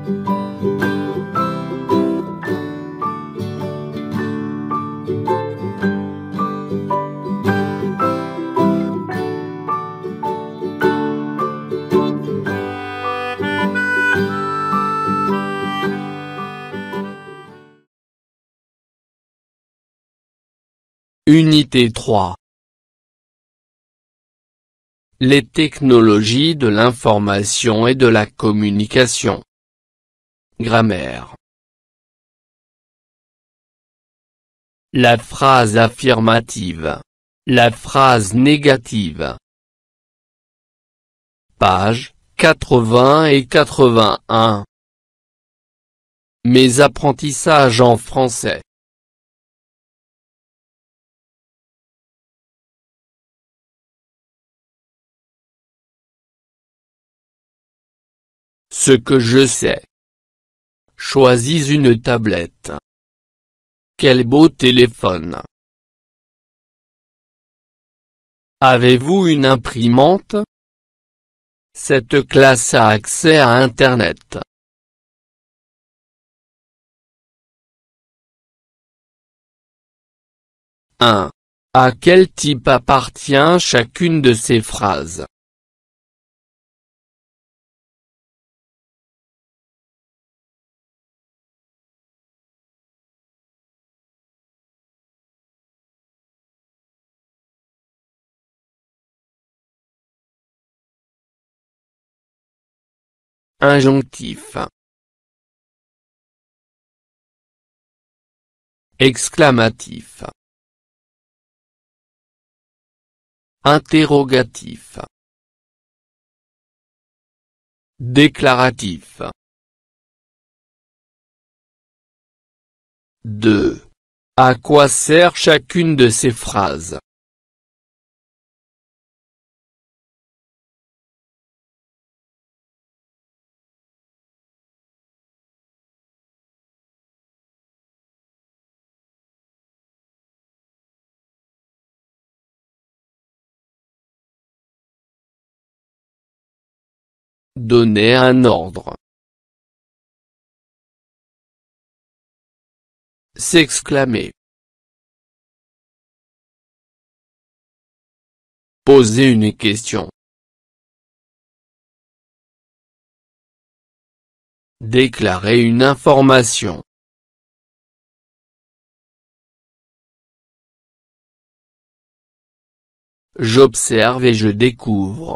Unité 3. Les technologies de l'information et de la communication. Grammaire. La phrase affirmative. La phrase négative. Pages 80 et 81. Mes apprentissages en français. Ce que je sais. Choisis une tablette. Quel beau téléphone. Avez-vous une imprimante? Cette classe a accès à Internet. Un. À quel type appartient chacune de ces phrases? Injonctif. Exclamatif. Interrogatif. Déclaratif. 2. À quoi sert chacune de ces phrases? Donner un ordre. S'exclamer. Poser une question. Déclarer une information. J'observe et je découvre.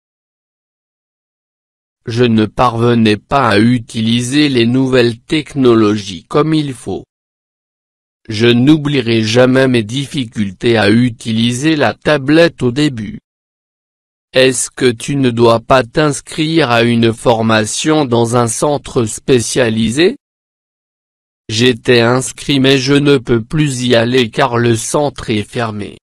Je ne parvenais pas à utiliser les nouvelles technologies comme il faut. Je n'oublierai jamais mes difficultés à utiliser la tablette au début. Est-ce que tu ne dois pas t'inscrire à une formation dans un centre spécialisé? J'étais inscrit mais je ne peux plus y aller car le centre est fermé.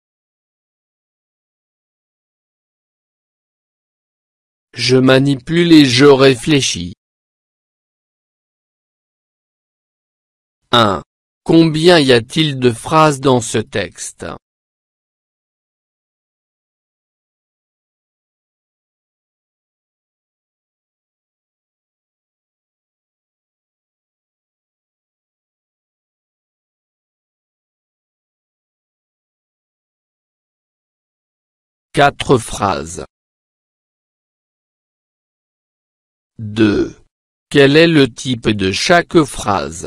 Je manipule et je réfléchis. 1. Combien y a-t-il de phrases dans ce texte? Quatre phrases. 2. Quel est le type de chaque phrase?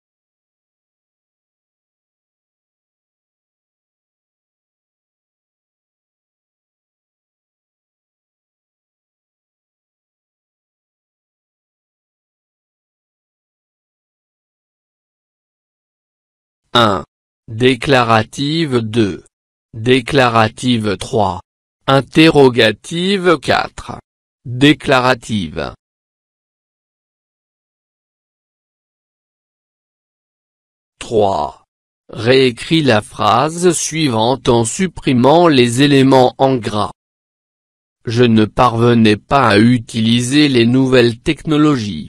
Un. Déclarative 2. Déclarative 3. Interrogative 4. Déclarative. 3. Réécris la phrase suivante en supprimant les éléments en gras. Je ne parvenais pas à utiliser les nouvelles technologies.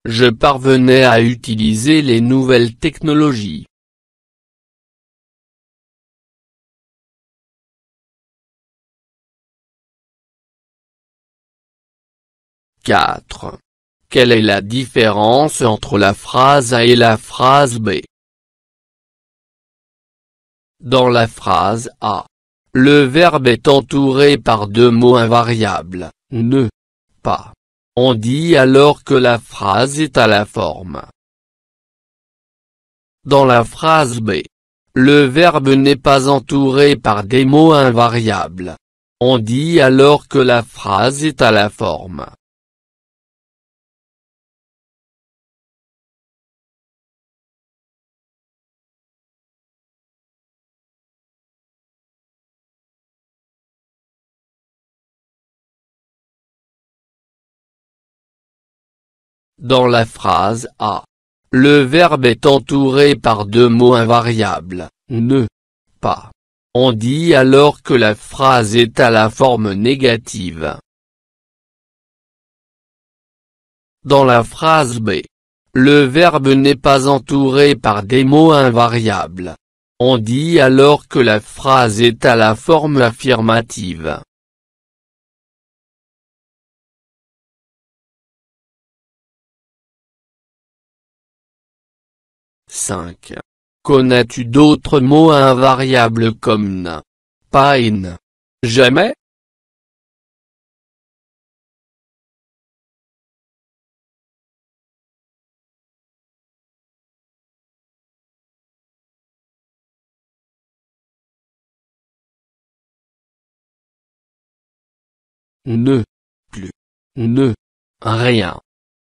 Je parvenais à utiliser les nouvelles technologies. Quatre. Quelle est la différence entre la phrase A et la phrase B? Dans la phrase A, le verbe est entouré par deux mots invariables, ne, pas. On dit alors que la phrase est à la forme. Dans la phrase B, le verbe n'est pas entouré par des mots invariables. On dit alors que la phrase est à la forme. Dans la phrase A, le verbe est entouré par deux mots invariables, ne, pas. On dit alors que la phrase est à la forme négative. Dans la phrase B, le verbe n'est pas entouré par des mots invariables. On dit alors que la phrase est à la forme affirmative. 5. Connais-tu d'autres mots invariables comme na, pas et ne? Jamais? Ne, plus, ne, rien.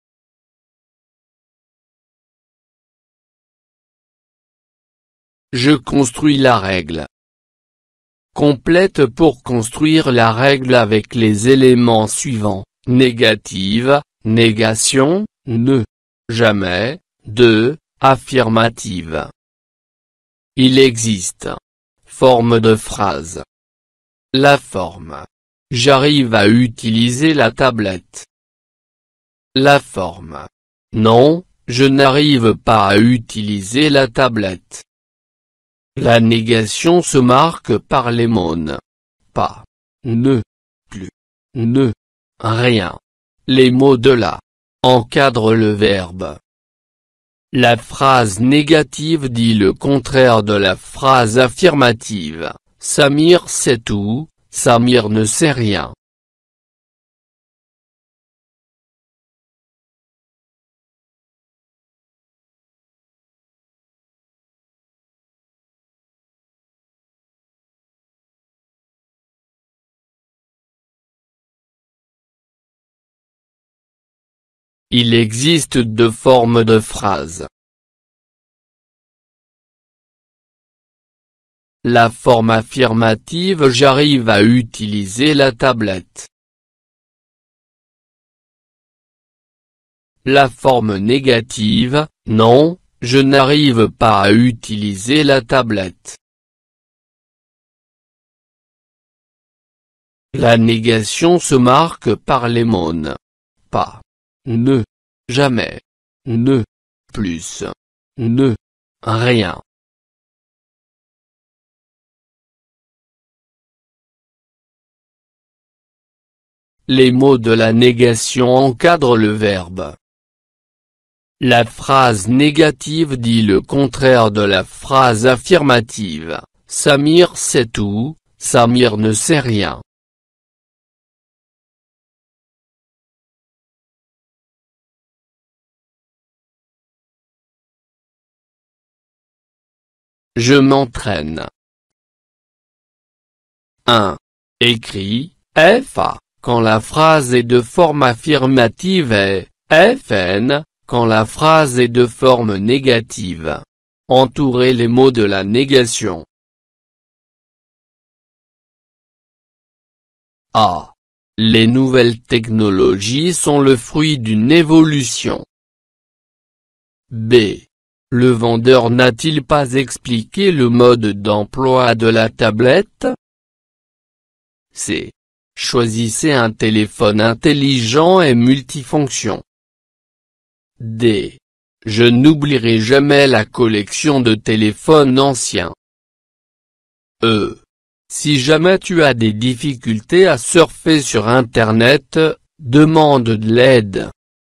Je construis la règle. Complète pour construire la règle avec les éléments suivants, négative, négation, ne, jamais, de, affirmative. Il existe. Forme de phrase. La forme. J'arrive à utiliser la tablette. La forme. Non, je n'arrive pas à utiliser la tablette. La négation se marque par les mots ne, pas, ne, plus, ne, rien. Les mots de la encadrent le verbe. La phrase négative dit le contraire de la phrase affirmative. Samir sait tout, Samir ne sait rien. Il existe deux formes de phrases. La forme affirmative: j'arrive à utiliser la tablette. La forme négative: non, je n'arrive pas à utiliser la tablette. La négation se marque par les mots ne, pas, ne, jamais, ne, plus, ne, rien. Les mots de la négation encadrent le verbe. La phrase négative dit le contraire de la phrase affirmative. Samir sait tout, Samir ne sait rien. Je m'entraîne. 1. Écrit, FA, quand la phrase est de forme affirmative et FN, quand la phrase est de forme négative. Entourez les mots de la négation. A. Les nouvelles technologies sont le fruit d'une évolution. B. Le vendeur n'a-t-il pas expliqué le mode d'emploi de la tablette? C. Choisissez un téléphone intelligent et multifonction. D. Je n'oublierai jamais la collection de téléphones anciens. E. Si jamais tu as des difficultés à surfer sur Internet, demande de l'aide.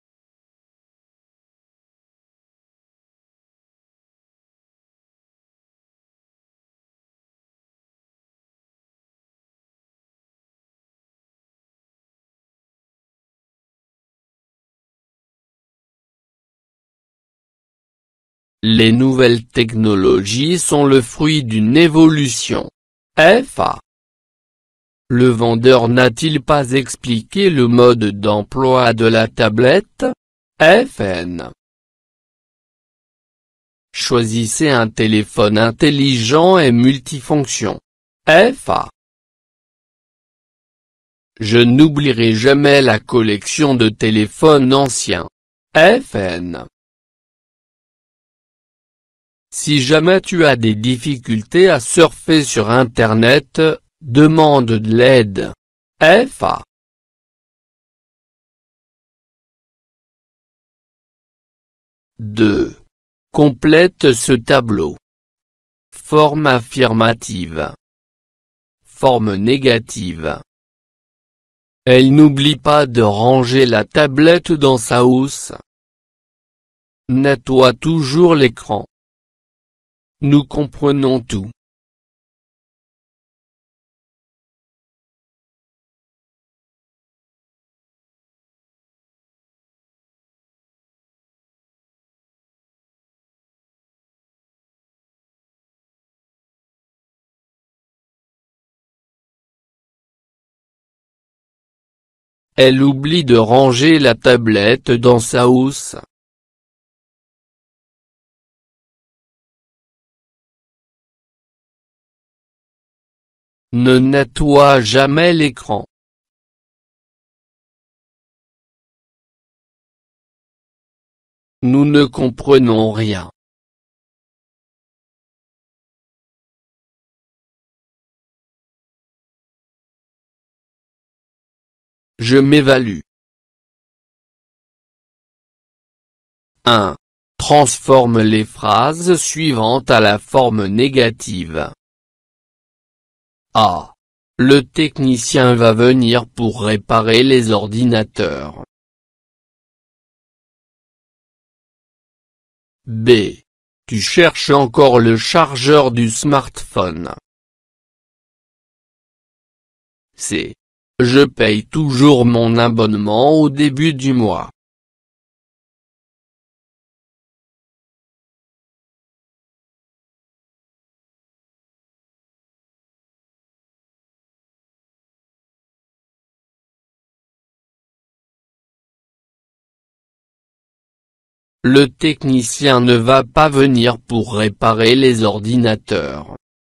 Les nouvelles technologies sont le fruit d'une évolution. FA. Le vendeur n'a-t-il pas expliqué le mode d'emploi de la tablette? FN. Choisissez un téléphone intelligent et multifonction. FA. Je n'oublierai jamais la collection de téléphones anciens. FN. Si jamais tu as des difficultés à surfer sur Internet, demande de l'aide. FA. Deux. Complète ce tableau. Forme affirmative. Forme négative. Elle n'oublie pas de ranger la tablette dans sa housse. Nettoie toujours l'écran. Nous comprenons tout. Elle oublie de ranger la tablette dans sa housse. Ne nettoie jamais l'écran. Nous ne comprenons rien. Je m'évalue. 1. Transforme les phrases suivantes à la forme négative. A. Le technicien va venir pour réparer les ordinateurs. B. Tu cherches encore le chargeur du smartphone. C. Je paye toujours mon abonnement au début du mois. Le technicien ne va pas venir pour réparer les ordinateurs.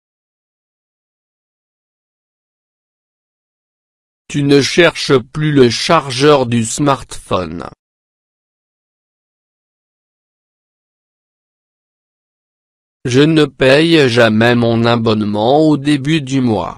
Tu ne cherches plus le chargeur du smartphone. Je ne paye jamais mon abonnement au début du mois.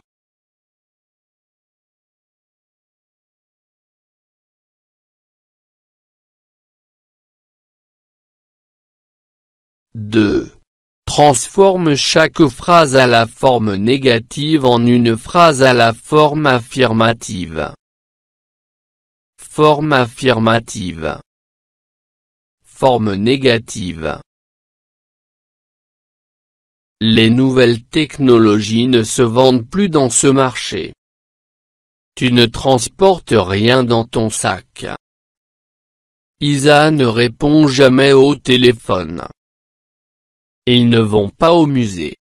Deux. Transforme chaque phrase à la forme négative en une phrase à la forme affirmative. Forme affirmative. Forme négative. Les nouvelles technologies ne se vendent plus dans ce marché. Tu ne transportes rien dans ton sac. Isa ne répond jamais au téléphone. Ils ne vont pas au musée.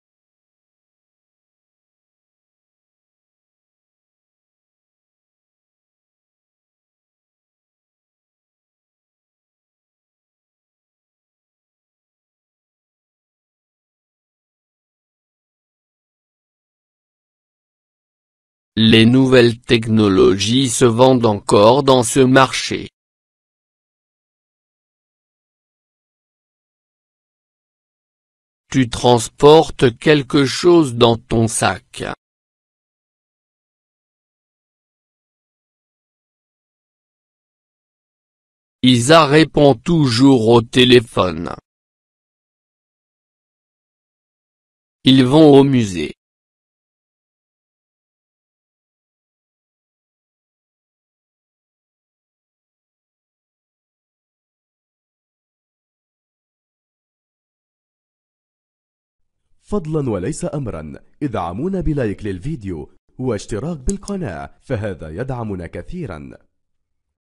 Les nouvelles technologies se vendent encore dans ce marché. Tu transportes quelque chose dans ton sac. Isa répond toujours au téléphone. Ils vont au musée. فضلا وليس أمرا ادعمونا بلايك للفيديو واشتراك بالقناة، فهذا يدعمنا كثيرا.